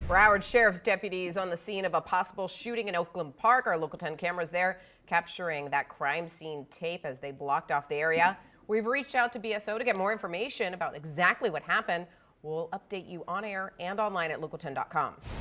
Broward Sheriff's deputies on the scene of a possible shooting in Oakland Park. Our Local 10 cameras there capturing that crime scene tape as they blocked off the area. We've reached out to BSO to get more information about exactly what happened. We'll update you on air and online at local10.com.